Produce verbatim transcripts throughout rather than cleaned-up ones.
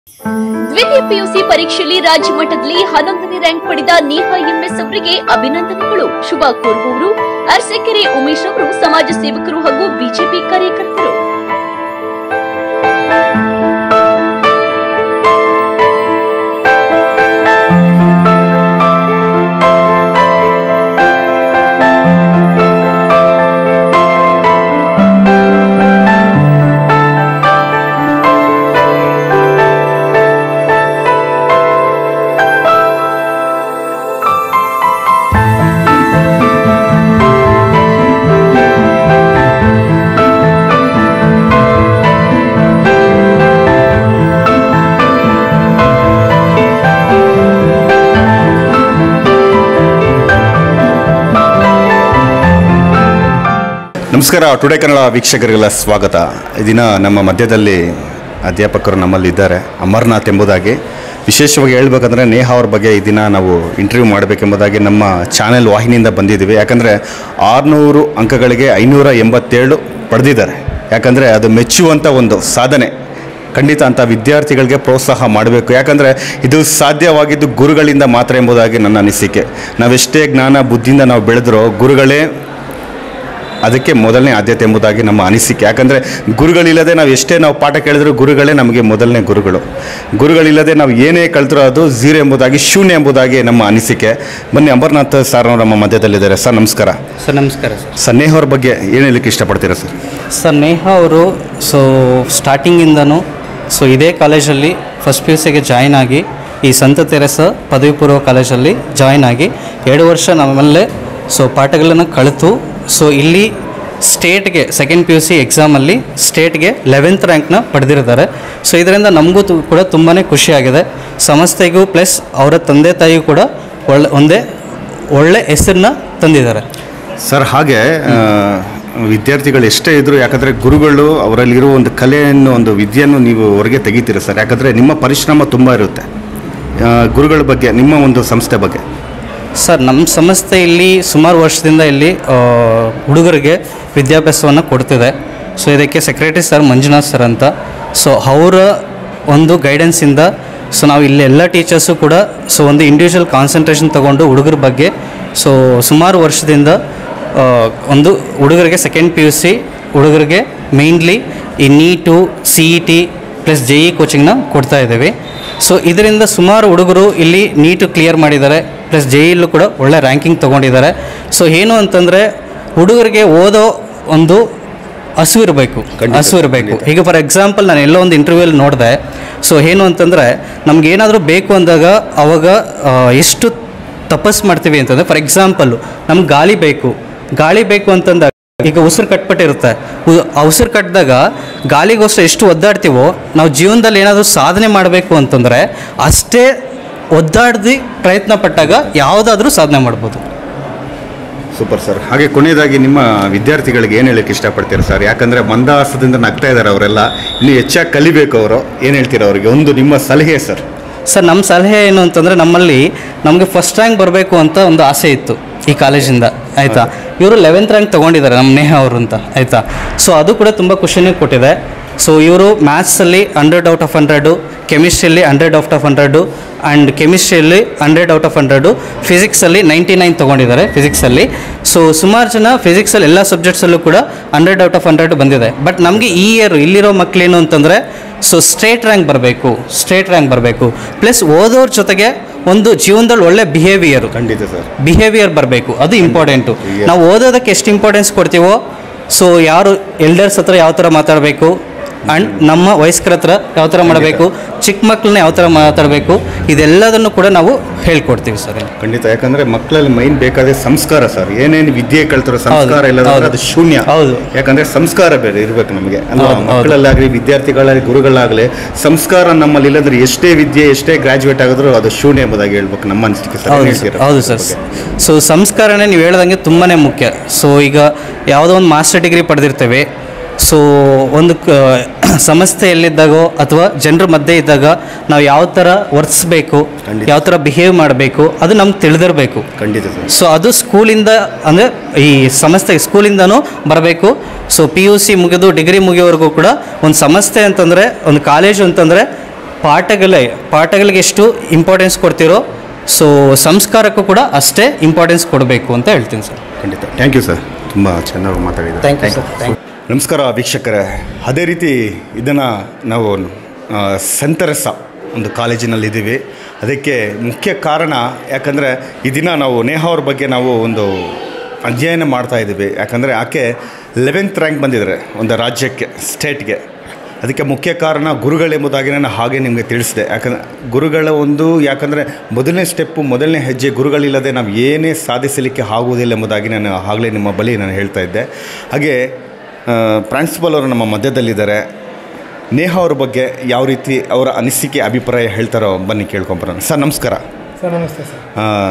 ದ್ವಿತೀಯ ಪಿಯುಸಿ ಪರೀಕ್ಷೆಯಲ್ಲಿ ರಾಜ್ಯ ಮಟ್ಟದಲ್ಲಿ ಹನ್ನೊಂದನೇ ರ್ಯಾಂಕ್ ಪಡೆದ ನೇಹಾ ಎಂಎಸ್ ಅವರಿಗೆ ಅಭಿನಂದನೆಗಳು. ಶುಭ ಕೋರುವವರು ಅರಸಕೆರೆ ಉಮೇಶ್ ಅವರು, ಸಮಾಜ ಸೇವಕರು ಹಾಗೂ ಬಿಜೆಪಿ ಕಾರ್ಯಕರ್ತರು. ನಮಸ್ಕಾರ. ಟುಡೇ ಕನ್ನಡ ವೀಕ್ಷಕರಿಗೆಲ್ಲ ಸ್ವಾಗತ. ಈ ದಿನ ನಮ್ಮ ಮಧ್ಯದಲ್ಲಿ ಅಧ್ಯಾಪಕರು ನಮ್ಮಲ್ಲಿದ್ದಾರೆ, ಅಮರ್ನಾಥ್ ಎಂಬುದಾಗಿ. ವಿಶೇಷವಾಗಿ ಹೇಳಬೇಕಂದ್ರೆ ನೇಹಾ ಅವ್ರ ಬಗ್ಗೆ ಈ ದಿನ ನಾವು ಇಂಟರ್ವ್ಯೂ ಮಾಡಬೇಕೆಂಬುದಾಗಿ ನಮ್ಮ ಚಾನೆಲ್ ವಾಹಿನಿಯಿಂದ ಬಂದಿದ್ದೀವಿ. ಯಾಕಂದರೆ ಆರುನೂರು ಅಂಕಗಳಿಗೆ ಐನೂರ ಎಂಬತ್ತೇಳು ಪಡೆದಿದ್ದಾರೆ. ಯಾಕಂದರೆ ಅದು ಮೆಚ್ಚುವಂಥ ಒಂದು ಸಾಧನೆ. ಖಂಡಿತ ಅಂಥ ವಿದ್ಯಾರ್ಥಿಗಳಿಗೆ ಪ್ರೋತ್ಸಾಹ ಮಾಡಬೇಕು. ಯಾಕಂದರೆ ಇದು ಸಾಧ್ಯವಾಗಿದ್ದು ಗುರುಗಳಿಂದ ಮಾತ್ರ ಎಂಬುದಾಗಿ ನನ್ನ ಅನಿಸಿಕೆ. ನಾವೆಷ್ಟೇ ಜ್ಞಾನ ಬುದ್ಧಿಯಿಂದ ನಾವು ಬೆಳೆದ್ರೋ ಗುರುಗಳೇ ಅದಕ್ಕೆ ಮೊದಲನೇ ಆದ್ಯತೆ ಎಂಬುದಾಗಿ ನಮ್ಮ ಅನಿಸಿಕೆ. ಯಾಕಂದರೆ ಗುರುಗಳಿಲ್ಲದೆ ನಾವು ಎಷ್ಟೇ ನಾವು ಪಾಠ ಕೇಳಿದ್ರೂ ಗುರುಗಳೇ ನಮಗೆ ಮೊದಲನೇ ಗುರುಗಳು. ಗುರುಗಳಿಲ್ಲದೆ ನಾವು ಏನೇ ಕಲ್ತರೂ ಅದು ಝೀರೋ ಎಂಬುದಾಗಿ, ಶೂನ್ಯ ಎಂಬುದಾಗಿ ನಮ್ಮ ಅನಿಸಿಕೆ. ಬನ್ನಿ, ಅಮರ್ನಾಥ್ ಸರ್ ನಮ್ಮ ಮಧ್ಯದಲ್ಲಿದ್ದಾರೆ. ಸರ್ ನಮಸ್ಕಾರ. ಸರ್ ನಮಸ್ಕಾರ ಸರ್. ಸರ್ ನೇಹಾ ಅವ್ರ ಬಗ್ಗೆ ಏನು ಹೇಳಲಿಕ್ಕೆ ಇಷ್ಟಪಡ್ತೀರಾ ಸರ್? ಸರ್ ನೇಹಾ ಅವರು ಸೊ ಸ್ಟಾರ್ಟಿಂಗಿಂದನೂ ಸೊ ಇದೇ ಕಾಲೇಜಲ್ಲಿ ಫಸ್ಟ್ ಪಿ ಯು ಸಿಗೆ ಜಾಯ್ನ್ ಆಗಿ ಈ ಸಂತ ತೆರೆಸ ಪದವಿ ಪೂರ್ವ ಕಾಲೇಜಲ್ಲಿ ಜಾಯ್ನ್ ಆಗಿ ಎರಡು ವರ್ಷ ನಮ್ಮಲ್ಲೇ ಸೊ ಪಾಠಗಳನ್ನು ಕಲಿತು ಸೊ ಇಲ್ಲಿ ಸ್ಟೇಟ್ಗೆ ಸೆಕೆಂಡ್ ಪಿ ಯು ಸಿ ಎಕ್ಸಾಮಲ್ಲಿ ಸ್ಟೇಟ್ಗೆ ಲೆವೆಂತ್ ರ್ಯಾಂಕ್ನ ಪಡೆದಿರ್ತಾರೆ. ಸೊ ಇದರಿಂದ ನಮಗೂ ಕೂಡ ತುಂಬಾ ಖುಷಿಯಾಗಿದೆ. ಸಂಸ್ಥೆಗೂ ಪ್ಲಸ್ ಅವರ ತಂದೆ ತಾಯಿಗೂ ಕೂಡ ಒಳ್ಳೆ ಒಂದೇ ಒಳ್ಳೆ ಹೆಸರನ್ನ ತಂದಿದ್ದಾರೆ ಸರ್. ಹಾಗೆ ವಿದ್ಯಾರ್ಥಿಗಳು ಎಷ್ಟೇ ಇದ್ದರೂ, ಯಾಕಂದರೆ ಗುರುಗಳು ಅವರಲ್ಲಿರುವ ಒಂದು ಕಲೆಯನ್ನು, ಒಂದು ವಿದ್ಯೆಯನ್ನು ನೀವು ಹೊರಗೆ ತೆಗಿತೀರ ಸರ್. ಯಾಕಂದರೆ ನಿಮ್ಮ ಪರಿಶ್ರಮ ತುಂಬ ಇರುತ್ತೆ. ಗುರುಗಳ ಬಗ್ಗೆ, ನಿಮ್ಮ ಒಂದು ಸಂಸ್ಥೆ ಬಗ್ಗೆ ಸರ್, ನಮ್ಮ ಸಂಸ್ಥೆ ಇಲ್ಲಿ ಸುಮಾರು ವರ್ಷದಿಂದ ಇಲ್ಲಿ ಹುಡುಗರಿಗೆ ವಿದ್ಯಾಭ್ಯಾಸವನ್ನು ಕೊಡ್ತಿದೆ. ಸೊ ಇದಕ್ಕೆ ಸೆಕ್ರೆಟರಿ ಸರ್ ಮಂಜುನಾಥ್ ಸರ್ ಅಂತ. ಸೊ ಅವರ ಒಂದು ಗೈಡೆನ್ಸಿಂದ ಸೊ ನಾವು ಇಲ್ಲಿ ಎಲ್ಲ ಟೀಚರ್ಸು ಕೂಡ ಸೊ ಒಂದು ಇಂಡಿವಿಜುವಲ್ ಕಾನ್ಸಂಟ್ರೇಷನ್ ತೊಗೊಂಡು ಹುಡುಗರ ಬಗ್ಗೆ ಸೊ ಸುಮಾರು ವರ್ಷದಿಂದ ಒಂದು ಹುಡುಗರಿಗೆ ಸೆಕೆಂಡ್ ಪಿ ಯು ಸಿ ಹುಡುಗರಿಗೆ ಮೇಯ್ನ್ಲಿ ಈ NEET, C E T plus J E ಕೋಚಿಂಗ್ನ ಕೊಡ್ತಾ ಇದ್ದೀವಿ. ಸೊ ಇದರಿಂದ ಸುಮಾರು ಹುಡುಗರು ಇಲ್ಲಿ ನೀಟು ಕ್ಲಿಯರ್ ಮಾಡಿದ್ದಾರೆ, ಪ್ಲಸ್ ಜೆ ಇಲ್ಲೂ ಕೂಡ ಒಳ್ಳೆ ರ್ಯಾಂಕಿಂಗ್ ತೊಗೊಂಡಿದ್ದಾರೆ. ಸೊ ಏನು ಅಂತಂದರೆ ಹುಡುಗರಿಗೆ ಓದೋ ಒಂದು ಹಸು ಇರಬೇಕು ಹಸು ಇರಬೇಕು ಈಗ ಫಾರ್ ಎಕ್ಸಾಂಪಲ್ ನಾನು ಎಲ್ಲೋ ಒಂದು ಇಂಟರ್ವ್ಯೂಲ್ಲಿ ನೋಡಿದೆ. ಸೊ ಏನು ಅಂತಂದರೆ ನಮಗೇನಾದರೂ ಬೇಕು ಅಂದಾಗ ಅವಾಗ ಎಷ್ಟು ತಪಸ್ಸು ಮಾಡ್ತೀವಿ ಅಂತಂದರೆ, ಫಾರ್ ಎಕ್ಸಾಂಪಲ್ಲು ನಮ್ಗೆ ಗಾಳಿ ಬೇಕು ಗಾಳಿ ಬೇಕು ಅಂತಂದಾಗ ಈಗ ಉಸಿರು ಕಟ್ಪಟ್ಟಿರುತ್ತೆ. ಉಸಿರು ಕಟ್ಟಿದಾಗ ಗಾಳಿಗೋಸ್ಕರ ಎಷ್ಟು ಒದ್ದಾಡ್ತೀವೋ ನಾವು ಜೀವನದಲ್ಲಿ ಏನಾದರೂ ಸಾಧನೆ ಮಾಡಬೇಕು ಅಂತಂದರೆ ಅಷ್ಟೇ ಒದ್ದಾಡ್ದು ಪ್ರಯತ್ನ ಪಟ್ಟಾಗ ಯಾವುದಾದ್ರೂ ಸಾಧನೆ ಮಾಡ್ಬೋದು. Super sir. ಹಾಗೆ ಕೊನೆಯದಾಗಿ ನಿಮ್ಮ ವಿದ್ಯಾರ್ಥಿಗಳಿಗೆ ಏನು ಹೇಳಕ್ಕೆ ಇಷ್ಟಪಡ್ತೀರಾ ಸರ್? ಯಾಕಂದರೆ ಮಂದಹಾಸದಿಂದ ನಗ್ತಾ ಇದ್ದಾರೆ ಅವರೆಲ್ಲ, ಇನ್ನೂ ಹೆಚ್ಚಾಗಿ ಕಲಿಬೇಕು ಅವರು. ಏನು ಹೇಳ್ತೀರಾ ಅವರಿಗೆ? ಒಂದು ನಿಮ್ಮ ಸಲಹೆ ಸರ್. ಸರ್, ನಮ್ಮ ಸಲಹೆ ಏನು ಅಂತಂದರೆ, ನಮ್ಮಲ್ಲಿ ನಮಗೆ ಫಸ್ಟ್ ರ್ಯಾಂಕ್ ಬರಬೇಕು ಅಂತ ಒಂದು ಆಸೆ ಇತ್ತು ಈ ಕಾಲೇಜಿಂದ, ಆಯಿತಾ. ಇವರು ಲೆವೆಂತ್ ರ್ಯಾಂಕ್ ತೊಗೊಂಡಿದ್ದಾರೆ ನಮ್ಮ ನೇಹಾ ಅವರು ಅಂತ, ಆಯಿತಾ. ಸೊ ಅದು ಕೂಡ ತುಂಬ ಖುಷಿನೇ ಕೊಟ್ಟಿದೆ. ಸೊ ಇವರು ಮ್ಯಾಥ್ಸಲ್ಲಿ ಹಂಡ್ರೆಡ್ ಔಟ್ ಆಫ್ ಹಂಡ್ರೆಡು, ಕೆಮಿಸ್ಟ್ರಿಯಲ್ಲಿ hundred out of hundred and ಕೆಮಿಸ್ಟ್ರಿಯಲ್ಲಿ ಹಂಡ್ರೆಡ್ ಔಟ್ ಆಫ್ ಹಂಡ್ರೆಡು, ಫಿಸಿಕ್ಸಲ್ಲಿ ನೈಂಟಿ ನೈನ್ ತೊಗೊಂಡಿದ್ದಾರೆ ಫಿಸಿಕ್ಸಲ್ಲಿ. ಸೊ ಸುಮಾರು ಜನ ಫಿಸಿಕ್ಸಲ್ಲಿ ಎಲ್ಲ ಸಬ್ಜೆಕ್ಟ್ಸಲ್ಲೂ ಕೂಡ ಹಂಡ್ರೆಡ್ ಔಟ್ ಆಫ್ ಹಂಡ್ರೆಡ್ ಬಂದಿದೆ. ಬಟ್ ನಮಗೆ ಈ ಇಯರ್ ಇಲ್ಲಿರೋ ಮಕ್ಕಳೇನು ಅಂತಂದರೆ ಸೊ ಸ್ಟೇಟ್ ರ್ಯಾಂಕ್ ಬರಬೇಕು ಸ್ಟೇಟ್ ರ್ಯಾಂಕ್ ಬರಬೇಕು ಪ್ಲಸ್ ಓದೋರ ಜೊತೆಗೆ ಒಂದು ಜೀವನದಲ್ಲಿ ಒಳ್ಳೆ ಬಿಹೇವಿಯರು, ಖಂಡಿತ ಸರ್, ಬಿಹೇವಿಯರ್ ಬರಬೇಕು. ಅದು ಇಂಪಾರ್ಟೆಂಟು. ನಾವು ಓದೋದಕ್ಕೆ ಎಷ್ಟು ಇಂಪಾರ್ಟೆನ್ಸ್ ಕೊಡ್ತೀವೋ, ಸೊ ಯಾರು ಎಲ್ಡರ್ಸ್ ಹತ್ರ ಯಾವ ಥರ ಮಾತಾಡಬೇಕು ಆ್ಯಂಡ್ ನಮ್ಮ ವಯಸ್ಕರ ಹತ್ರ ಯಾವ ಥರ ಮಾಡಬೇಕು, ಚಿಕ್ಕ ಮಕ್ಕಳನ್ನ ಯಾವ ಥರ ಮಾತಾಡಬೇಕು, ಇದೆಲ್ಲದನ್ನು ಕೂಡ ನಾವು ಹೇಳ್ಕೊಡ್ತೀವಿ ಸರ್. ಖಂಡಿತ. ಯಾಕಂದರೆ ಮಕ್ಕಳಲ್ಲಿ ಮೈನ್ ಬೇಕಾದ್ರೆ ಸಂಸ್ಕಾರ ಸರ್. ಏನೇನು ವಿದ್ಯೆ ಕಲ್ತಾರೋ ಸಂಸ್ಕಾರ ಇಲ್ಲ ಅದು ಶೂನ್ಯ. ಹೌದು. ಯಾಕಂದರೆ ಸಂಸ್ಕಾರ ಬೇರೆ ಇರಬೇಕು ನಮಗೆ ಅಲ್ವಾ? ಮಕ್ಕಳಲ್ಲಾಗಲಿ ವಿದ್ಯಾರ್ಥಿಗಳಾಗಲಿ ಗುರುಗಳಾಗಲಿ ಸಂಸ್ಕಾರ ನಮ್ಮಲ್ಲಿ ಇಲ್ಲಂದ್ರೆ ಎಷ್ಟೇ ವಿದ್ಯೆ ಎಷ್ಟೇ ಗ್ರಾಜ್ಯುಯೇಟ್ ಆಗಿದ್ರು ಅದು ಶೂನ್ಯ ಎಂಬುದಾಗಿ ಹೇಳ್ಬೇಕು ನಮ್ಮ ಅನಿಸಿಕೆ ಸರ್. ಹೌದು ಸರ್. ಸೊ ಸಂಸ್ಕಾರನೇ ನೀವು ಹೇಳ್ದಂಗೆ ತುಂಬಾ ಮುಖ್ಯ. ಸೊ ಈಗ ಯಾವುದೋ ಒಂದು ಮಾಸ್ಟರ್ ಡಿಗ್ರಿ ಪಡೆದಿರ್ತೇವೆ. ಸೊ ಒಂದು ಸಂಸ್ಥೆಯಲ್ಲಿದ್ದಾಗೋ ಅಥವಾ ಜನರ ಮಧ್ಯೆ ಇದ್ದಾಗ ನಾವು ಯಾವ ಥರ ವರ್ತಿಸ್ಬೇಕು, ಯಾವ ಥರ ಬಿಹೇವ್ ಮಾಡಬೇಕು ಅದು ನಮ್ಗೆ ತಿಳಿದಿರಬೇಕು. ಖಂಡಿತ. ಸೊ ಅದು ಸ್ಕೂಲಿಂದ ಅಂದರೆ ಈ ಸಂಸ್ಥೆ ಸ್ಕೂಲಿಂದನೂ ಬರಬೇಕು. ಸೊ ಪಿ ಯು ಸಿ ಮುಗಿದು ಡಿಗ್ರಿ ಮುಗಿಯೋವರೆಗೂ ಕೂಡ ಒಂದು ಸಂಸ್ಥೆ ಅಂತಂದರೆ, ಒಂದು ಕಾಲೇಜು ಅಂತಂದರೆ ಪಾಠಗಳೇ ಪಾಠಗಳಿಗೆ ಎಷ್ಟು ಇಂಪಾರ್ಟೆನ್ಸ್ ಕೊಡ್ತೀರೋ ಸೊ ಸಂಸ್ಕಾರಕ್ಕೂ ಕೂಡ ಅಷ್ಟೇ ಇಂಪಾರ್ಟೆನ್ಸ್ ಕೊಡಬೇಕು ಅಂತ ಹೇಳ್ತೀನಿ ಸರ್. ಖಂಡಿತ. ಥ್ಯಾಂಕ್ ಯು ಸರ್, ತುಂಬ ಚೆನ್ನಾಗಿ ಮಾತಾಡಿದ್ದಾರೆ. Thank you sir. ಥ್ಯಾಂಕ್ ನಮಸ್ಕಾರ ವೀಕ್ಷಕರೇ. ಅದೇ ರೀತಿ ಇದನ್ನು ನಾವು ಸಂತರಸ ಒಂದು ಕಾಲೇಜಿನಲ್ಲಿದ್ದೀವಿ. ಅದಕ್ಕೆ ಮುಖ್ಯ ಕಾರಣ ಯಾಕಂದರೆ ಈ ದಿನ ನಾವು ನೇಹಾ ಅವ್ರ ಬಗ್ಗೆ ನಾವು ಒಂದು ಅಧ್ಯಯನ ಮಾಡ್ತಾ ಇದ್ದೀವಿ. ಯಾಕಂದರೆ ಆಕೆ ಲೆವೆಂತ್ ರ್ಯಾಂಕ್ ಬಂದಿದ್ದಾರೆ ಒಂದು ರಾಜ್ಯಕ್ಕೆ, ಸ್ಟೇಟ್ಗೆ. ಅದಕ್ಕೆ ಮುಖ್ಯ ಕಾರಣ ಗುರುಗಳೆಂಬುದಾಗಿ ನಾನು ಹಾಗೆ ನಿಮಗೆ ತಿಳಿಸಿದೆ. ಯಾಕಂದರೆ ಗುರುಗಳ ಒಂದು ಯಾಕಂದರೆ ಮೊದಲನೇ ಸ್ಟೆಪ್ಪು, ಮೊದಲನೇ ಹೆಜ್ಜೆ ಗುರುಗಳಿಲ್ಲದೆ ನಾವು ಏನೇ ಸಾಧಿಸಲಿಕ್ಕೆ ಆಗುವುದಿಲ್ಲ ಎಂಬುದಾಗಿ ನಾನು ಆಗಲೇ ನಿಮ್ಮ ಬಳಿ ನಾನು ಹೇಳ್ತಾ ಇದ್ದೆ. ಹಾಗೆ ಪ್ರಿನ್ಸಿಪಲ್ ಅವರು ನಮ್ಮ ಮಧ್ಯದಲ್ಲಿದ್ದಾರೆ. ನೇಹಾ ಅವ್ರ ಬಗ್ಗೆ ಯಾವ ರೀತಿ ಅವರ ಅನಿಸಿಕೆ ಅಭಿಪ್ರಾಯ ಹೇಳ್ತಾರೋ ಬನ್ನಿ ಕೇಳ್ಕೊಂಬರೋಣ. ಸರ್ ನಮಸ್ಕಾರ. ಸರ್ ನಮಸ್ತೆ ಸರ್.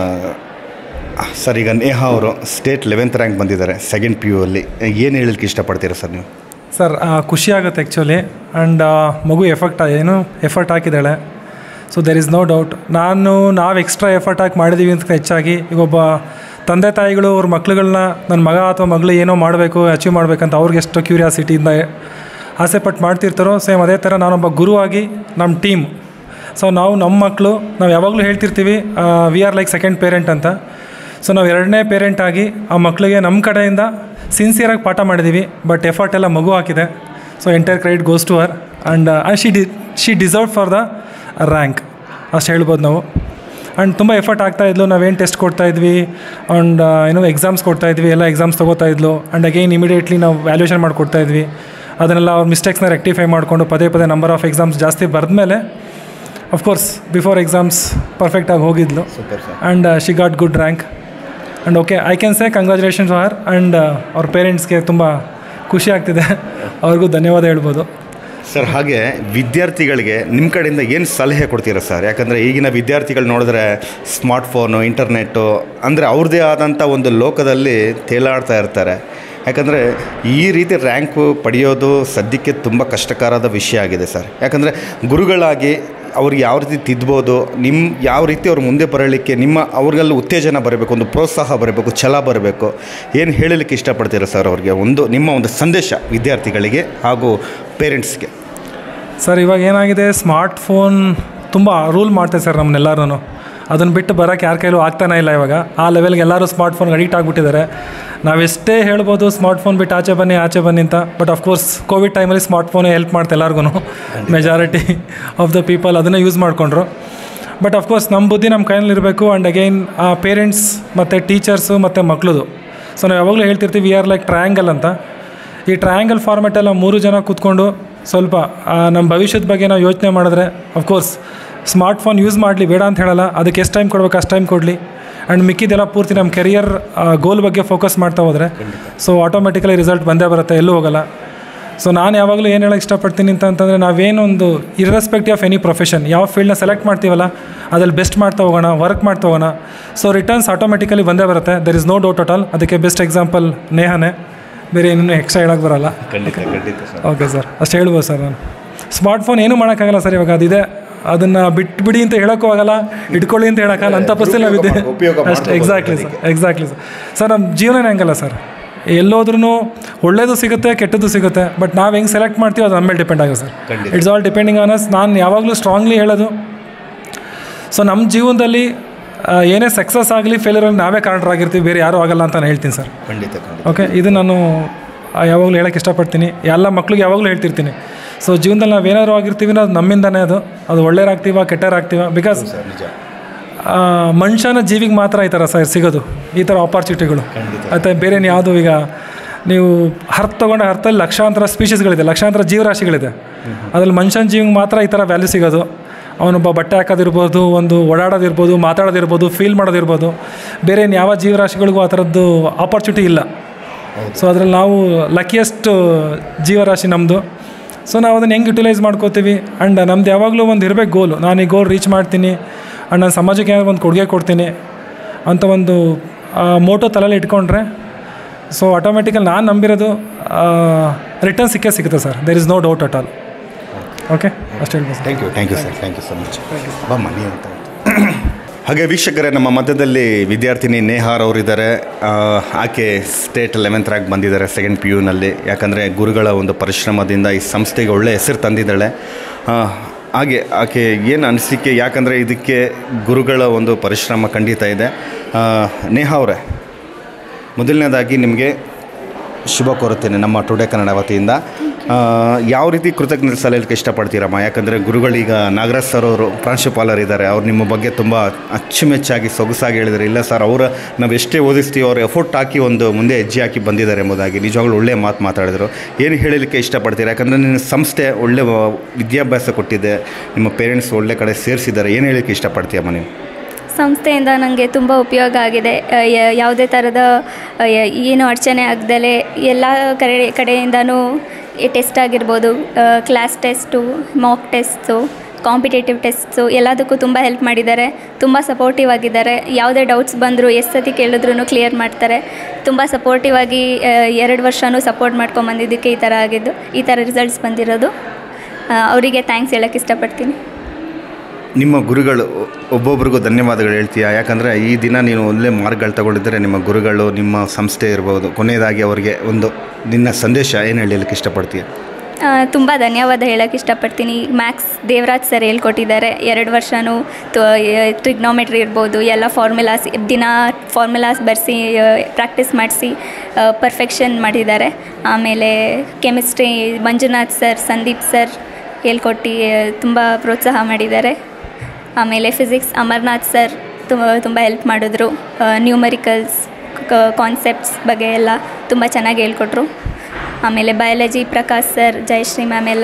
ಸರ್ ಈಗ ನೇಹಾ ಅವರು ಸ್ಟೇಟ್ ಲೆವೆಂತ್ ರ್ಯಾಂಕ್ ಬಂದಿದ್ದಾರೆ ಸೆಕೆಂಡ್ ಪಿ ಯು ಅಲ್ಲಿ. ಏನು ಹೇಳಲಿಕ್ಕೆ ಇಷ್ಟಪಡ್ತೀರಾ ಸರ್ ನೀವು? ಸರ್ ಖುಷಿ ಆಗುತ್ತೆ ಆ್ಯಕ್ಚುಲಿ. ಆ್ಯಂಡ್ ಮಗು ಎಫರ್ಟ್ ಏನು ಎಫರ್ಟ್ ಹಾಕಿದ್ದಾಳೆ. So there is no doubt. ನಾನು ನಾವು ಎಕ್ಸ್ಟ್ರಾ ಎಫರ್ಟ್ ಹಾಕಿ ಮಾಡಿದ್ದೀವಿ ಅಂತ ಹೆಚ್ಚಾಗಿ ಈಗ ಒಬ್ಬ ತಂದೆ ತಾಯಿಗಳು ಅವ್ರ ಮಕ್ಳುಗಳನ್ನ ನನ್ನ ಮಗ ಅಥವಾ ಮಗಳು ಏನೋ ಮಾಡಬೇಕು, ಅಚೀವ್ ಮಾಡಬೇಕಂತ ಅವ್ರಿಗೆ ಎಷ್ಟು ಕ್ಯೂರಿಯಾಸಿಟಿಯಿಂದ ಆಸೆ ಪಟ್ಟು ಮಾಡ್ತಿರ್ತಾರೋ, ಸೇಮ್ ಅದೇ ಥರ ನಾನೊಬ್ಬ ಗುರುವಾಗಿ ನಮ್ಮ ಟೀಮ್, ಸೊ ನಾವು ನಮ್ಮ ಮಕ್ಕಳು ನಾವು ಯಾವಾಗಲೂ ಹೇಳ್ತಿರ್ತೀವಿ we are like second parent ಅಂತ. ಸೊ ನಾವು ಎರಡನೇ ಪೇರೆಂಟ್ ಆಗಿ ಆ ಮಕ್ಕಳಿಗೆ ನಮ್ಮ ಕಡೆಯಿಂದ ಸಿನ್ಸಿಯರಾಗಿ ಪಾಠ ಮಾಡಿದ್ದೀವಿ. ಬಟ್ ಎಫರ್ಟ್ ಎಲ್ಲ ಮಗು ಹಾಕಿದೆ. So entire credit goes to her and she ಡಿ she deserve for the rank ಅಷ್ಟು ಹೇಳ್ಬೋದು ನಾವು. ಆ್ಯಂಡ್ ತುಂಬ ಎಫರ್ಟ್ ಆಗ್ತಾಯಿದ್ಲು. ನಾವೇನು ಟೆಸ್ಟ್ ಕೊಡ್ತಾಯಿದ್ವಿ ಆ್ಯಂಡ್ ಏನೋ ಎಕ್ಸಾಮ್ಸ್ ಕೊಡ್ತಾಯಿದ್ವಿ, ಎಲ್ಲ ಎಕ್ಸಾಮ್ಸ್ ತೊಗೋತಾಯಿದ್ಲು. ಆ್ಯಂಡ್ ಅಗೈನ್ ಇಮಿಡಿಯೇಟ್ಲಿ ನಾವು ವ್ಯಾಲ್ಯೂಯೇಷನ್ ಮಾಡಿಕೊಡ್ತಾಯಿದ್ವಿ. ಅದನ್ನೆಲ್ಲ ಅವ್ರ ಮಿಸ್ಟೇಕ್ಸ್ನ ರೆಕ್ಟಿಫೈ ಮಾಡಿಕೊಂಡು ಪದೇ ಪದೇ ನಂಬರ್ ಆಫ್ ಎಕ್ಸಾಮ್ಸ್ ಜಾಸ್ತಿ ಬರೆದ್ಮೇಲೆ ಅಫ್ಕೋರ್ಸ್ ಬಿಫೋರ್ ಎಕ್ಸಾಮ್ಸ್ ಪರ್ಫೆಕ್ಟಾಗಿ ಹೋಗಿದ್ಲು. And she got good rank. And okay I can say congratulations for and ಅವ್ರ ಪೇರೆಂಟ್ಸ್ಗೆ ತುಂಬ ಖುಷಿ ಆಗ್ತಿದೆ. ಅವ್ರಿಗೂ ಧನ್ಯವಾದ ಹೇಳ್ಬೋದು. ಸರ್ ಹಾಗೆ ವಿದ್ಯಾರ್ಥಿಗಳಿಗೆ ನಿಮ್ಮ ಕಡೆಯಿಂದ ಏನು ಸಲಹೆ ಕೊಡ್ತೀರಾ ಸರ್? ಯಾಕಂದರೆ ಈಗಿನ ವಿದ್ಯಾರ್ಥಿಗಳು ನೋಡಿದ್ರೆ ಸ್ಮಾರ್ಟ್ಫೋನು, ಇಂಟರ್ನೆಟ್ಟು ಅಂದರೆ ಅವ್ರದ್ದೇ ಆದಂಥ ಒಂದು ಲೋಕದಲ್ಲಿ ತೇಲಾಡ್ತಾ ಇರ್ತಾರೆ. ಯಾಕಂದರೆ ಈ ರೀತಿ ರ್ಯಾಂಕು ಪಡೆಯೋದು ಸದ್ಯಕ್ಕೆ ತುಂಬ ಕಷ್ಟಕರದ ವಿಷಯ ಆಗಿದೆ ಸರ್. ಯಾಕಂದರೆ ಗುರುಗಳಾಗಿ ಅವ್ರಿಗೆ ಯಾವ ರೀತಿ ತಿದ್ಬೋದು, ನಿಮ್ಮ ಯಾವ ರೀತಿ ಅವ್ರು ಮುಂದೆ ಬರಲಿಕ್ಕೆ ನಿಮ್ಮ ಅವ್ರಿಗೆಲ್ಲ ಉತ್ತೇಜನ ಬರಬೇಕು, ಒಂದು ಪ್ರೋತ್ಸಾಹ ಬರಬೇಕು, ಛಲ ಬರಬೇಕು, ಏನು ಹೇಳಲಿಕ್ಕೆ ಇಷ್ಟಪಡ್ತೀರಾ ಸರ್ ಅವ್ರಿಗೆ? ಒಂದು ನಿಮ್ಮ ಒಂದು ಸಂದೇಶ ವಿದ್ಯಾರ್ಥಿಗಳಿಗೆ ಹಾಗೂ ಪೇರೆಂಟ್ಸ್ಗೆ. ಸರ್ ಇವಾಗ ಏನಾಗಿದೆ, ಸ್ಮಾರ್ಟ್ ಫೋನ್ ತುಂಬ ರೂಲ್ ಮಾಡ್ತಾರೆ ಸರ್ ನಮ್ಮನ್ನೆಲ್ಲರೂ. ಅದನ್ನು ಬಿಟ್ಟು ಬರೋಕ್ಕೆ ಯಾರ ಕೈಲೂ ಆಗ್ತಾನೇ ಇಲ್ಲ ಇವಾಗ. ಆ ಲೆವೆಲ್ಗೆ ಎಲ್ಲರೂ ಸ್ಮಾರ್ಟ್ ಫೋನ್ಗೆ ಅಡಿಕ್ಟ್ ಆಗಿಬಿಟ್ಟಿದ್ದಾರೆ. ನಾವೆಷ್ಟೇ ಹೇಳ್ಬೋದು ಸ್ಮಾರ್ಟ್ ಫೋನ್ ಬಿಟ್ಟು ಆಚೆ ಬನ್ನಿ ಆಚೆ ಬನ್ನಿ ಅಂತ, ಬಟ್ ಆಫ್ಕೋರ್ಸ್ ಕೋವಿಡ್ ಟೈಮಲ್ಲಿ ಸ್ಮಾರ್ಟ್ ಫೋನೇ ಹೆಲ್ಪ್ ಮಾಡ್ತಾ ಎಲ್ಲರಿಗೂ. ಮೆಜಾರಿಟಿ ಆಫ್ ದ ಪೀಪಲ್ ಅದನ್ನೇ ಯೂಸ್ ಮಾಡಿಕೊಂಡ್ರು. ಬಟ್ ಆಫ್ಕೋರ್ಸ್ ನಮ್ಮ ಬುದ್ಧಿ ನಮ್ಮ ಕೈಯಲ್ಲಿರಬೇಕು. ಆ್ಯಂಡ್ ಅಗೈನ್ ಆ ಪೇರೆಂಟ್ಸ್ ಮತ್ತು ಟೀಚರ್ಸು ಮತ್ತು ಮಕ್ಕಳದು. ಸೊ ನಾವು ಯಾವಾಗಲೂ ಹೇಳ್ತಿರ್ತೀವಿ ವಿ ಆರ್ ಲೈಕ್ ಟ್ರಯಾಂಗಲ್ ಅಂತ. ಈ ಟ್ರಯಾಂಗಲ್ ಫಾರ್ಮೆಟೆಲ್ಲ ಮೂರು ಜನ ಕೂತ್ಕೊಂಡು ಸ್ವಲ್ಪ ನಮ್ಮ ಭವಿಷ್ಯದ ಬಗ್ಗೆ ನಾವು ಯೋಚನೆ ಮಾಡಿದ್ರೆ ಅಫ್ಕೋರ್ಸ್ ಸ್ಮಾರ್ಟ್ ಫೋನ್ ಯೂಸ್ ಮಾಡಲಿ, ಬೇಡ ಅಂತ ಹೇಳಲ್ಲ. ಅದಕ್ಕೆ ಎಷ್ಟು ಟೈಮ್ ಕೊಡಬೇಕು ಅಷ್ಟು ಟೈಮ್ ಕೊಡಲಿ. ಆ್ಯಂಡ್ ಮಿಕ್ಕಿದೆಲ್ಲ ಪೂರ್ತಿ ನಮ್ಮ ಕೆರಿಯರ್ ಗೋಲ್ ಬಗ್ಗೆ ಫೋಕಸ್ ಮಾಡ್ತಾ ಹೋದರೆ ಸೊ ಆಟೋಮೆಟಿಕಲಿ ರಿಸಲ್ಟ್ ಬಂದೇ ಬರುತ್ತೆ, ಎಲ್ಲೂ ಹೋಗಲ್ಲ. ಸೊ ನಾನು ಯಾವಾಗಲೂ ಏನು ಹೇಳೋಕ್ಕೆ ಇಷ್ಟಪಡ್ತೀನಿ ಅಂತಂತಂದರೆ, ನಾವೇನೊಂದು ಇರ್ರೆಸ್ಪೆಕ್ಟಿವ್ ಆಫ್ ಎನಿ ಪ್ರೊಫೆಷನ್ ಯಾವ ಫೀಲ್ಡ್ನ ಸೆಲೆಕ್ಟ್ ಮಾಡ್ತೀವಲ್ಲ ಅದ್ರಲ್ಲಿ ಬೆಸ್ಟ್ ಮಾಡ್ತಾ ಹೋಗೋಣ, ವರ್ಕ್ ಮಾಡ್ತಾ ಹೋಗೋಣ. ಸೊ ರಿಟರ್ನ್ಸ್ ಆಟೋಮೆಟಿಕಲಿ ಬಂದೇ ಬರುತ್ತೆ. There is no doubt at all. ಅದಕ್ಕೆ ಬೆಸ್ಟ್ ಎಕ್ಸಾಂಪಲ್ ನೇಹಾನೇ, ಬೇರೆ ಇನ್ನೂ ಎಕ್ಸ್ಟ್ರಾ ಹೇಳೋಕ್ಕೆ ಬರೋಲ್ಲ. ಓಕೆ ಸರ್, ಅಷ್ಟು ಹೇಳ್ಬೋದು ಸರ್. ನಾನು ಸ್ಮಾರ್ಟ್ ಫೋನ್ ಏನೂ ಮಾಡೋಕ್ಕಾಗಲ್ಲ ಸರ್. ಇವಾಗ ಅದಿದೆ, ಅದನ್ನು ಬಿಟ್ಬಿಡಿ ಅಂತ ಹೇಳೋಕ್ಕೂ ಆಗಲ್ಲ, ಇಟ್ಕೊಳ್ಳಿ ಅಂತ ಹೇಳೋಕ್ಕಲ್ಲ, ಅಂಥ ಪರಿಸ್ಥಿತಿ ನಾವಿದೆ ಅಷ್ಟು. Exactly sir, exactly sir. Sir ನಮ್ಮ ಜೀವನ ಹೆಂಗಲ್ಲ ಸರ್, ಎಲ್ಲೋದ್ರೂ ಒಳ್ಳೇದು ಸಿಗುತ್ತೆ, ಕೆಟ್ಟದ್ದು ಸಿಗುತ್ತೆ. ಬಟ್ ನಾವು ಹೆಂಗೆ ಸೆಲೆಕ್ಟ್ ಮಾಡ್ತೀವಿ ಅದು ನಮ್ಮ ಮೇಲೆ ಡಿಪೆಂಡ್ ಆಗುತ್ತೆ sir. It's all depending on us. ನಾನು ಯಾವಾಗಲೂ ಸ್ಟ್ರಾಂಗ್ಲಿ ಹೇಳೋದು, ಸೊ ನಮ್ಮ ಜೀವನದಲ್ಲಿ ಏನೇ ಸಕ್ಸಸ್ ಆಗಲಿ ಫೇಲ್ಯೂರಲ್ಲಿ ನಾವೇ ಕಾರಣರಾಗಿರ್ತೀವಿ, ಬೇರೆ ಯಾರೂ ಆಗಲ್ಲ ಅಂತ ನಾನು ಹೇಳ್ತೀನಿ ಸರ್. ಖಂಡಿತ. ಓಕೆ, ಇದು ನಾನು ಯಾವಾಗಲೂ ಹೇಳೋಕ್ಕೆ ಇಷ್ಟಪಡ್ತೀನಿ. ಎಲ್ಲ ಮಕ್ಳಿಗೆ ಯಾವಾಗಲೂ ಹೇಳ್ತಿರ್ತೀನಿ. ಸೊ ಜೀವನದಲ್ಲಿ ನಾವು ಏನಾದ್ರು ಆಗಿರ್ತೀವಿ ಅದು ನಮ್ಮಿಂದನೇ, ಅದು ಅದು ಒಳ್ಳೆಯರಾಗ್ತೀವ ಕೆಟ್ಟರಾಗ್ತೀವ. ಬಿಕಾಸ್ ಮನುಷ್ಯನ ಜೀವಿಗೆ ಮಾತ್ರ ಈ ಥರ ಸರ್ ಸಿಗೋದು, ಈ ಥರ ಆಪರ್ಚುನಿಟಿಗಳು. ಮತ್ತು ಬೇರೆ ಯಾವುದು, ಈಗ ನೀವು ಅರ್ಥ ತೊಗೊಂಡ ಅರ್ಥದಲ್ಲಿ ಲಕ್ಷಾಂತರ ಸ್ಪೀಷೀಸ್ಗಳಿದೆ, ಲಕ್ಷಾಂತರ ಜೀವರಾಶಿಗಳಿದೆ. ಅದ್ರಲ್ಲಿ ಮನುಷ್ಯನ ಜೀವಿಗೆ ಮಾತ್ರ ಈ ಥರ ವ್ಯಾಲ್ಯೂ ಸಿಗೋದು. ಅವನೊಬ್ಬ ಬಟ್ಟೆ ಹಾಕೋದಿರ್ಬೋದು, ಒಂದು ಓಡಾಡೋದಿರ್ಬೋದು, ಮಾತಾಡೋದಿರ್ಬೋದು, ಫೀಲ್ ಮಾಡೋದಿರ್ಬೋದು. ಬೇರೆ ಯಾವ ಜೀವರಾಶಿಗಳಿಗೂ ಆ ಥರದ್ದು ಆಪರ್ಚುನಿಟಿ ಇಲ್ಲ. ಸೊ ಅದರಲ್ಲಿ ನಾವು ಲಕ್ಕಿಯೆಸ್ಟ್ ಜೀವರಾಶಿ ನಮ್ಮದು. ಸೊ ನಾವು ಅದನ್ನು ಹೆಂಗೆ ಯುಟಿಲೈಸ್ ಮಾಡ್ಕೋತೀವಿ. ಆ್ಯಂಡ್ ನಮ್ದು ಯಾವಾಗಲೂ ಒಂದು ಇರಬೇಕು ಗೋಲು, ನಾನು ಈ ಗೋಲ್ ರೀಚ್ ಮಾಡ್ತೀನಿ ಆ್ಯಂಡ್ ನಾನು ಸಮಾಜಕ್ಕೆ ಏನಾದ್ರು ಒಂದು ಕೊಡುಗೆ ಕೊಡ್ತೀನಿ ಅಂತ ಒಂದು ಮೋಟೋ ತಲೆಯಲ್ಲಿ ಇಟ್ಕೊಂಡ್ರೆ ಸೊ ಆಟೋಮೆಟಿಕಲಿ ನಾನು ನಂಬಿರೋದು ರಿಟರ್ನ್ ಸಿಕ್ಕೇ ಸಿಗುತ್ತೆ sir. There is no doubt at all. Okay, ಅಷ್ಟು ಹೇಳ್ಬೋದು. Thank you thank you sir, thank you so much. ಬಾ ಮನಿ ಅಂತ. ಹಾಗೆ ವೀಕ್ಷಕರೇ, ನಮ್ಮ ಮಧ್ಯದಲ್ಲಿ ವಿದ್ಯಾರ್ಥಿನಿ ನೇಹಾರ್ ಅವರಿದ್ದಾರೆ. ಆಕೆ ಸ್ಟೇಟ್ ಲೆವೆಂತ್ ರ್ಯಾಂಕ್ ಬಂದಿದ್ದಾರೆ ಸೆಕೆಂಡ್ ಪಿ ಯುನಲ್ಲಿ. ಯಾಕಂದರೆ ಗುರುಗಳ ಒಂದು ಪರಿಶ್ರಮದಿಂದ ಈ ಸಂಸ್ಥೆಗೆ ಒಳ್ಳೆಯ ಹೆಸರು ತಂದಿದ್ದಾಳೆ. ಹಾಗೆ ಆಕೆ ಏನು ಅನಿಸಿಕೆ, ಯಾಕಂದರೆ ಇದಕ್ಕೆ ಗುರುಗಳ ಒಂದು ಪರಿಶ್ರಮ ಖಂಡಿತ ಇದೆ. ನೇಹಾ ಅವರೇ, ಮೊದಲನೇದಾಗಿ ನಿಮಗೆ ಶುಭ ಕೋರುತ್ತೇನೆ ನಮ್ಮ ಟುಡೇ ಕನ್ನಡ ವತಿಯಿಂದ. ಯಾವ ರೀತಿ ಕೃತಜ್ಞತೆ ಸಲ್ಲಿಸಲಿಕ್ಕೆ ಇಷ್ಟಪಡ್ತೀರಮ್ಮ? ಯಾಕಂದರೆ ಗುರುಗಳೀಗ ನಾಗರಾಜ್ ಸರ್ ಅವರು ಪ್ರಾಂಶುಪಾಲರಿದ್ದಾರೆ, ಅವ್ರು ನಿಮ್ಮ ಬಗ್ಗೆ ತುಂಬ ಅಚ್ಚುಮೆಚ್ಚಾಗಿ ಸೊಗಸಾಗಿ ಹೇಳಿದ್ದಾರೆ. ಇಲ್ಲ ಸರ್, ಅವರ ನಾವು ಎಷ್ಟೇ ಓದಿಸ್ತೀವಿ, ಅವ್ರು ಎಫೋರ್ಟ್ ಹಾಕಿ ಒಂದು ಮುಂದೆ ಹೆಜ್ಜೆ ಹಾಕಿ ಬಂದಿದ್ದಾರೆ ಎಂಬುದಾಗಿ ನಿಜವಾಗ್ಲೂ ಒಳ್ಳೆಯ ಮಾತು ಮಾತಾಡಿದರು. ಏನು ಹೇಳಲಿಕ್ಕೆ ಇಷ್ಟಪಡ್ತೀರಾ? ಯಾಕಂದರೆ ನಿಮ್ಮ ಸಂಸ್ಥೆ ಒಳ್ಳೆ ವಿದ್ಯಾಭ್ಯಾಸ ಕೊಟ್ಟಿದೆ, ನಿಮ್ಮ ಪೇರೆಂಟ್ಸ್ ಒಳ್ಳೆ ಕಡೆ ಸೇರಿಸಿದ್ದಾರೆ. ಏನು ಹೇಳಲಿಕ್ಕೆ ಇಷ್ಟಪಡ್ತೀಯಮ್ಮ ನೀವು? ಸಂಸ್ಥೆಯಿಂದ ನನಗೆ ತುಂಬ ಉಪಯೋಗ ಆಗಿದೆ. ಯಾವುದೇ ಥರದ ಏನು ಅಡಚಣೆ ಆಗದಲೇ ಎಲ್ಲ ಕಡೆ ಕಡೆಯಿಂದನೂ ಟೆಸ್ಟ್ ಆಗಿರ್ಬೋದು, class test, mock test, competitive tests ಎಲ್ಲದಕ್ಕೂ ತುಂಬ ಹೆಲ್ಪ್ ಮಾಡಿದ್ದಾರೆ. ತುಂಬ ಸಪೋರ್ಟಿವ್ ಆಗಿದ್ದಾರೆ. ಯಾವುದೇ ಡೌಟ್ಸ್ ಬಂದರೂ ಎಷ್ಟು ಸತಿ ಕೇಳಿದ್ರೂ ಕ್ಲಿಯರ್ ಮಾಡ್ತಾರೆ. ತುಂಬ ಸಪೋರ್ಟಿವ್ ಆಗಿ ಎರಡು ವರ್ಷವೂ ಸಪೋರ್ಟ್ ಮಾಡ್ಕೊಂಬಂದಿದ್ದಕ್ಕೆ ಈ ಥರ ಆಗಿದ್ದು, ಈ ಥರ ರಿಸಲ್ಟ್ಸ್ ಬಂದಿರೋದು. ಅವರಿಗೆ ಥ್ಯಾಂಕ್ಸ್ ಹೇಳೋಕ್ಕೆ ಇಷ್ಟಪಡ್ತೀನಿ. ನಿಮ್ಮ ಗುರುಗಳು ಒಬ್ಬೊಬ್ರಿಗೂ ಧನ್ಯವಾದಗಳು ಹೇಳ್ತೀಯಾ? ಯಾಕಂದರೆ ಈ ದಿನ ನೀನು ಒಳ್ಳೆ ಮಾರ್ಕ್ಗಳು ತಗೊಂಡಿದ್ದರೆ ನಿಮ್ಮ ಗುರುಗಳು, ನಿಮ್ಮ ಸಂಸ್ಥೆ ಇರ್ಬೋದು. ಕೊನೆಯದಾಗಿ ಅವರಿಗೆ ಒಂದು ನಿನ್ನ ಸಂದೇಶ ಏನು ಹೇಳಲಿಕ್ಕೆ ಇಷ್ಟಪಡ್ತೀಯ? ತುಂಬ ಧನ್ಯವಾದ ಹೇಳೋಕ್ಕೆ ಇಷ್ಟಪಡ್ತೀನಿ. ಮ್ಯಾಕ್ಸ್ ದೇವರಾಜ್ ಸರ್ ಹೇಳ್ಕೊಟ್ಟಿದ್ದಾರೆ. ಎರಡು ವರ್ಷವೂ ಟ್ರಿಗ್ನೋಮೆಟ್ರಿ ಇರ್ಬೋದು, ಎಲ್ಲ ಫಾರ್ಮುಲಾಸ್ ದಿನ ಫಾರ್ಮುಲಾಸ್ ಬರೆಸಿ ಪ್ರಾಕ್ಟೀಸ್ ಮಾಡಿಸಿ ಪರ್ಫೆಕ್ಷನ್ ಮಾಡಿದ್ದಾರೆ. ಆಮೇಲೆ chemistry Manjunath sir, Sandeep sir ಹೇಳ್ಕೊಟ್ಟು ತುಂಬ ಪ್ರೋತ್ಸಾಹ ಮಾಡಿದ್ದಾರೆ. ಆಮೇಲೆ ಫಿಸಿಕ್ಸ್ ಅಮರ್ನಾಥ್ ಸರ್ ತುಂಬ ತುಂಬ ಹೆಲ್ಪ್ ಮಾಡಿದ್ರು. ನ್ಯೂಮರಿಕಲ್ಸ್ ಕಾನ್ಸೆಪ್ಟ್ಸ್ ಬಗ್ಗೆ ಎಲ್ಲ ತುಂಬ ಚೆನ್ನಾಗಿ ಹೇಳ್ಕೊಟ್ರು. ಆಮೇಲೆ biology Prakash sir, Jayashree ma'am ಎಲ್ಲ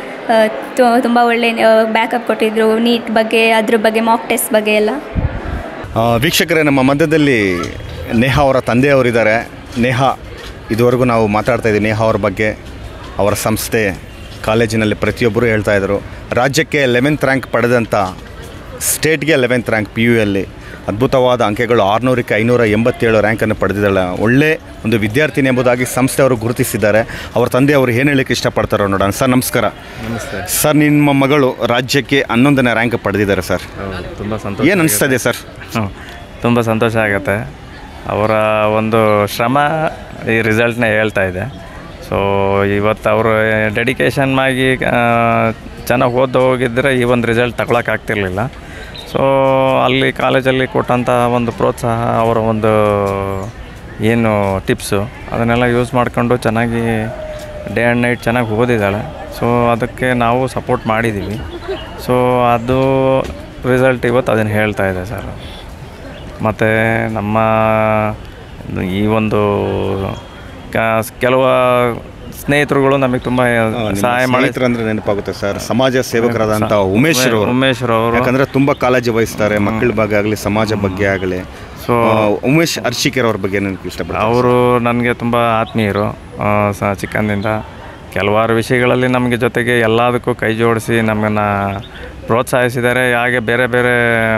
ತುಂಬ ಒಳ್ಳೆ ಬ್ಯಾಕಪ್ ಕೊಟ್ಟಿದ್ದರು. ನೀಟ್ ಬಗ್ಗೆ, ಅದ್ರ ಬಗ್ಗೆ, ಮಾಕ್ ಟೆಸ್ಟ್ ಬಗ್ಗೆ ಎಲ್ಲ. ವೀಕ್ಷಕರೇ, ನಮ್ಮ ಮಧ್ಯದಲ್ಲಿ ನೇಹಾ ಅವರ ತಂದೆಯವರಿದ್ದಾರೆ. ನೇಹಾ, ಇದುವರೆಗೂ ನಾವು ಮಾತಾಡ್ತಾ ಇದ್ದೀವಿ ನೇಹಾ ಅವ್ರ ಬಗ್ಗೆ. ಅವರ ಸಂಸ್ಥೆ, ಕಾಲೇಜಿನಲ್ಲಿ ಪ್ರತಿಯೊಬ್ಬರು ಹೇಳ್ತಾಯಿದ್ರು. ರಾಜ್ಯಕ್ಕೆ ಲೆವೆಂತ್ ರ್ಯಾಂಕ್ ಪಡೆದಂಥ, ಸ್ಟೇಟ್ಗೆ ಲೆವೆಂತ್ ರ್ಯಾಂಕ್ ಪಿ ಯು ಅಲ್ಲಿ ಅದ್ಭುತವಾದ ಅಂಕೆಗಳು, ಆರುನೂರಕ್ಕೆ ಐನೂರ ಎಂಬತ್ತೇಳು ರ್ಯಾಂಕನ್ನು ಪಡೆದಿದ್ದಾಳೆ. ಒಳ್ಳೆ ಒಂದು ವಿದ್ಯಾರ್ಥಿನಿ ಎಂಬುದಾಗಿ ಸಂಸ್ಥೆಯವರು ಗುರುತಿಸಿದ್ದಾರೆ. ಅವ್ರ ತಂದೆಯವರು ಏನು ಹೇಳಲಿಕ್ಕೆ ಇಷ್ಟಪಡ್ತಾರೋ ನೋಡೋಣ. ಸರ್ ನಮಸ್ಕಾರ. ನಮಸ್ತೆ ಸರ್, ನಿಮ್ಮ ಮಗಳು ರಾಜ್ಯಕ್ಕೆ ಹನ್ನೊಂದನೇ ರ್ಯಾಂಕ್ ಪಡೆದಿದ್ದಾರೆ ಸರ್. ತುಂಬ ಸಂತೋಷ. ಏನು ಅನಿಸ್ತಾ ಇದೆ ಸರ್? ಹ್ಞೂ ತುಂಬ ಸಂತೋಷ ಆಗುತ್ತೆ. ಅವರ ಒಂದು ಶ್ರಮ ಈ ರಿಸಲ್ಟ್ನ ಹೇಳ್ತಾ ಇದೆ. ಸೊ ಇವತ್ತು ಅವರು ಡೆಡಿಕೇಶನ್ ಆಗಿ ಚೆನ್ನಾಗಿ ಓದಿ ಹೋಗಿದ್ದರೆ ಈ ಒಂದು ರಿಸಲ್ಟ್ ತಗೊಳಕ್ಕಾಗ್ತಿರ್ಲಿಲ್ಲ. ಸೊ ಅಲ್ಲಿ ಕಾಲೇಜಲ್ಲಿ ಕೊಟ್ಟಂಥ ಒಂದು ಪ್ರೋತ್ಸಾಹ, ಅವರ ಒಂದು ಏನು ಟಿಪ್ಸು, ಅದನ್ನೆಲ್ಲ ಯೂಸ್ ಮಾಡಿಕೊಂಡು ಚೆನ್ನಾಗಿ ಡೇ ಆ್ಯಂಡ್ ನೈಟ್ ಚೆನ್ನಾಗಿ ಓದಿದ್ದಾಳೆ. ಸೊ ಅದಕ್ಕೆ ನಾವು ಸಪೋರ್ಟ್ ಮಾಡಿದ್ದೀವಿ. ಸೊ ಅದು ರಿಸಲ್ಟ್ ಇವತ್ತು ಅದನ್ನು ಹೇಳ್ತಾ ಇದೆ ಸರ್. ಮತ್ತು ನಮ್ಮ ಈ ಒಂದು ಕೆಲವು ಸ್ನೇಹಿತರುಗಳು ನಮಗೆ ತುಂಬ ಸಹಾಯ ಮಾಡಿದ್ರು ಅಂದರೆ ನೆನಪಾಗುತ್ತೆ ಸರ್. ಸಮಾಜ ಸೇವಕರಾದಂಥ ಉಮೇಶ್ ಉಮೇಶ್ ಅವರು, ಯಾಕಂದರೆ ತುಂಬ ಕಾಳಜಿ ವಹಿಸ್ತಾರೆ ಮಕ್ಕಳ ಬಗ್ಗೆ ಆಗಲಿ, ಸಮಾಜ ಬಗ್ಗೆ ಆಗಲಿ. ಸೊ ಉಮೇಶ್ ಅರ್ಶಿಕೆರ್ ಅವ್ರ ಬಗ್ಗೆ ನನಗೆ ಇಷ್ಟಪಡ್ತಾರೆ. ಅವರು ನನಗೆ ತುಂಬ ಆತ್ಮೀಯರು ಸ ಚಿಕ್ಕಂದಿಂದ. ಕೆಲವಾರು ವಿಷಯಗಳಲ್ಲಿ ನಮಗೆ ಜೊತೆಗೆ ಎಲ್ಲದಕ್ಕೂ ಕೈ ಜೋಡಿಸಿ ನಮ್ಮನ್ನು ಪ್ರೋತ್ಸಾಹಿಸಿದ್ದಾರೆ. ಹಾಗೆ ಬೇರೆ ಬೇರೆ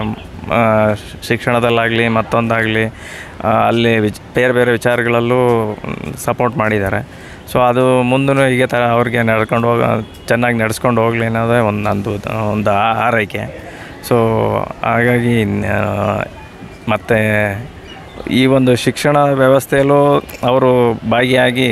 ಶಿಕ್ಷಣದಲ್ಲಾಗಲಿ ಮತ್ತೊಂದಾಗಲಿ ಅಲ್ಲಿ ವಿಚ್ ಬೇರೆ ಬೇರೆ ವಿಚಾರಗಳಲ್ಲೂ ಸಪೋರ್ಟ್ ಮಾಡಿದ್ದಾರೆ. ಸೊ ಅದು ಮುಂದೂ ಹೀಗೆ ಥರ ಅವ್ರಿಗೆ ನಡ್ಕೊಂಡು ಹೋಗ ಚೆನ್ನಾಗಿ ನಡೆಸ್ಕೊಂಡು ಹೋಗಲಿ ಅನ್ನೋದೇ ಒಂದು ನಂದು ಒಂದು ಆರೈಕೆ. ಸೊ ಹಾಗಾಗಿ ಮತ್ತು ಈ ಒಂದು ಶಿಕ್ಷಣ ವ್ಯವಸ್ಥೆಯಲ್ಲೂ ಅವರು ಭಾಗಿಯಾಗಿ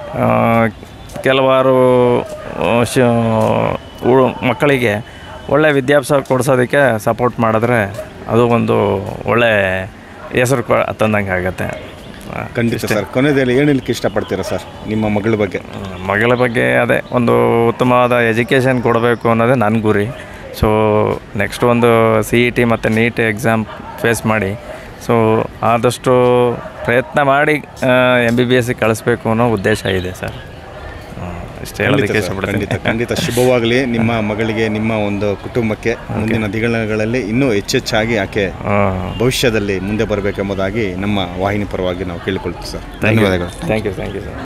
ಕೆಲವಾರು ಶ ಮಕ್ಕಳಿಗೆ ಒಳ್ಳೆ ವಿದ್ಯಾಭ್ಯಾಸ ಕೊಡಿಸೋದಕ್ಕೆ ಸಪೋರ್ಟ್ ಮಾಡಿದ್ರೆ ಅದು ಒಂದು ಒಳ್ಳೆ ಹೆಸರು ಕೊ ತಂದಂಗೆ ಆಗುತ್ತೆ. ಖಂಡಿತ ಸರ್. ಕೊನೆಯಲ್ಲಿ ಏನು ಹೇಳಲಿಕ್ಕೆ ಇಷ್ಟಪಡ್ತೀರಾ ಸರ್ ನಿಮ್ಮ ಮಗಳ ಬಗ್ಗೆ? ಮಗಳ ಬಗ್ಗೆ ಅದೇ ಒಂದು ಉತ್ತಮವಾದ ಎಜುಕೇಷನ್ ಕೊಡಬೇಕು ಅನ್ನೋದೇ ನನ್ನ ಗುರಿ. ಸೊ ನೆಕ್ಸ್ಟ್ ಒಂದು ಸಿ ಇ ಟಿ ಮತ್ತು ನೀಟ್ ಎಕ್ಸಾಮ್ ಫೇಸ್ ಮಾಡಿ, ಸೊ ಆದಷ್ಟು ಪ್ರಯತ್ನ ಮಾಡಿ ಎಮ್ ಬಿ ಬಿ ಎಸ್ಸಿಗೆ ಕಳಿಸ್ಬೇಕು ಅನ್ನೋ ಉದ್ದೇಶ ಇದೆ ಸರ್. ಇಷ್ಟೇ ಹೇಳೋದಕ್ಕೆ ಇಷ್ಟಪಡ್ತೀನಿ. ಖಂಡಿತ ಖಂಡಿತ ಶುಭವಾಗಲಿ ನಿಮ್ಮ ಮಗಳಿಗೆ, ನಿಮ್ಮ ಒಂದು ಕುಟುಂಬಕ್ಕೆ. ಮುಂದಿನ ದಿನಗಳಲ್ಲಿ ಇನ್ನೂ ಹೆಚ್ಚೆಚ್ಚಾಗಿ ಆಕೆ ಭವಿಷ್ಯದಲ್ಲಿ ಮುಂದೆ ಬರಬೇಕೆಂಬುದಾಗಿ ನಮ್ಮ ವಾಹಿನಿ ಪರವಾಗಿ ನಾವು ಕೇಳಿಕೊಳ್ತೀವಿ ಸರ್. ಧನ್ಯವಾದಗಳು. Thank you thank you sir.